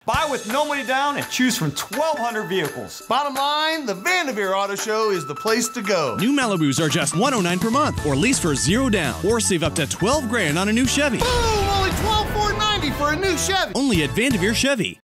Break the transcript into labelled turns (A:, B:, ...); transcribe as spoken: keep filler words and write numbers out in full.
A: Buy with no money down and choose from twelve hundred vehicles.
B: Bottom line, the VanDevere Auto Show is the place to go.
C: New Malibus are just one hundred nine dollars per month, or lease for zero down, or save up to twelve grand on a new Chevy.
B: Boom! Only twelve thousand four hundred ninety dollars for a new Chevy.
C: Only at VanDevere Chevy.